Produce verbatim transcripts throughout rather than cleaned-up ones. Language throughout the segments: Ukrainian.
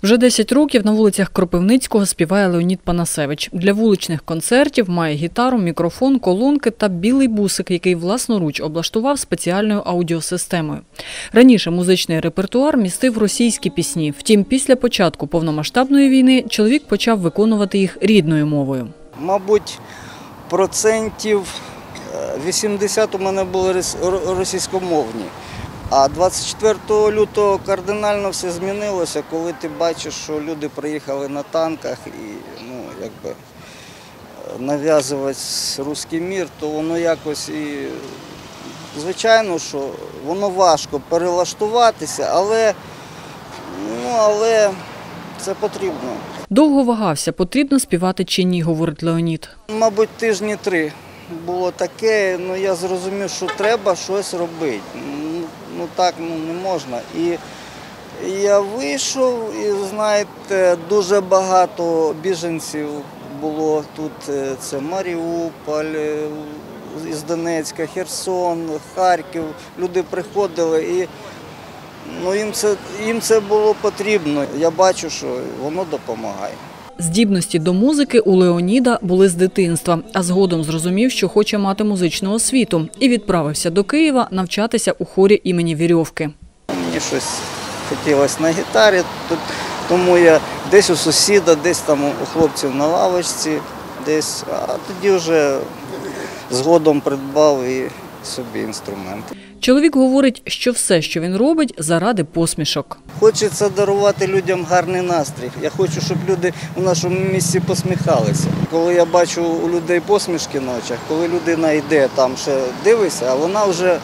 Вже десять років на вулицях Кропивницького співає Леонід Панасевич. Для вуличних концертів має гітару, мікрофон, колонки та білий бусик, який власноруч облаштував спеціальною аудіосистемою. Раніше музичний репертуар містив російські пісні. Втім, після початку повномасштабної війни чоловік почав виконувати їх рідною мовою. Мабуть, процентів вісімдесят у мене були російськомовні. А двадцять четвертого лютого кардинально все змінилося, коли ти бачиш, що люди приїхали на танках і ну, якби, нав'язувати русський мір, то воно якось і, звичайно, що воно важко перелаштуватися, але, ну, але це потрібно. Довго вагався, потрібно співати чи ні, говорить Леонід. Мабуть, тижні три було таке, ну я зрозумів, що треба щось робити. Ну так ну, не можна. І я вийшов, і знаєте, дуже багато біженців було тут. Це Маріуполь, із Донецька, Херсон, Харків. Люди приходили і ну, їм це, їм це було потрібно. Я бачу, що воно допомагає. Здібності до музики у Леоніда були з дитинства, а згодом зрозумів, що хоче мати музичну освіту, і відправився до Києва навчатися у хорі імені Вірьовки. Мені щось хотілося на гітарі, тому я десь у сусіда, десь там у хлопців на лавочці, десь, а тоді вже згодом придбав і собі інструменти. Чоловік говорить, що все, що він робить, заради посмішок. Хочеться дарувати людям гарний настрій. Я хочу, щоб люди у нашому місті посміхалися. Коли я бачу у людей посмішки на очах, коли людина йде, там ще дивиться, а вона вже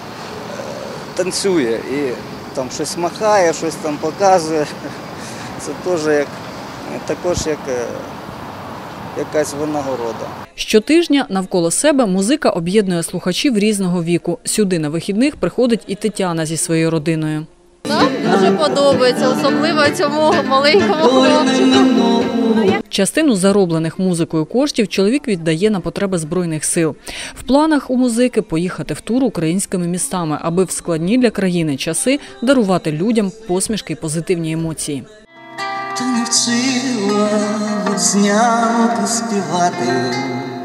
танцює і там щось махає, щось там показує. Це теж як, також як якась винагорода. Щотижня навколо себе музика об'єднує слухачів різного віку. Сюди на вихідних приходить і Тетяна зі своєю родиною. Нам дуже подобається, особливо цьому маленькому хлопчику. Частину зароблених музикою коштів чоловік віддає на потреби Збройних сил. В планах у музики поїхати в тур українськими містами, аби в складні для країни часи дарувати людям посмішки й позитивні емоції. Ти не вчила весняну співати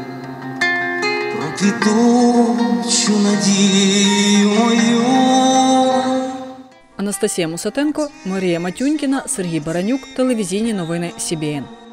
про квітучу надію мою. Анастасія Мусатенко, Марія Матюнькіна, Сергій Баранюк, телевізійні новини Сі Бі Ен.